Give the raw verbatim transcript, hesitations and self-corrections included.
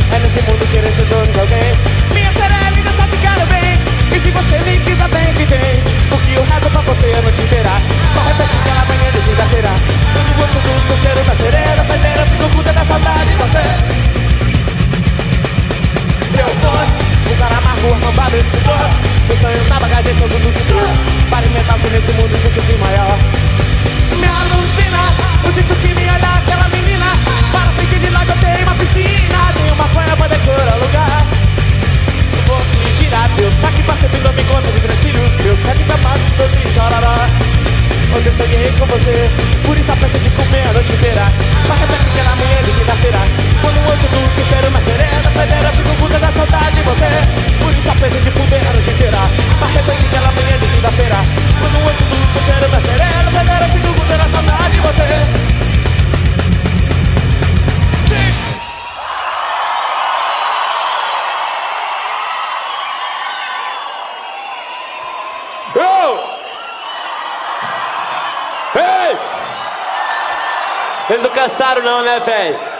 É nesse mundo querer ser dono de alguém. Minha sereia, só te quero bem. E se você me quiser bem que tem, porque eu rezo pra você a noite inteira. Só repete que ela amanhã de quinta-feira. Quando gosto do seu cheiro da sereia da pedreira, fico puta da saudade de você. Se eu fosse um cara amargo, arrombado, esse doce, meus sonhos na bagagem são tudo que trouxe. Para inventar que nesse mundo existe de maior. Me alucina o jeito que me olha aquela menina. Para frente de lago eu tenho uma piscina. Tem uma folha pra decorar o lugar. Vou pedir a Deus pra que passe vindo me conta de três filhos meus, sete camadas, doze e chorará. Onde eu sonhei com você, por isso a peça de comer a noite inteira. Mas repete que era amanhã de quinta-feira. Quando o outro do seu cheiro mais serena, pedreira, fico puta da saudade de você. Por isso a peça de fuder a noite inteira. Mas repete que era amanhã de quinta-feira. Quando o outro do seu cheiro mais serena, pedreira, fico puta da saudade de você. Eles não cansaram não, né, velho?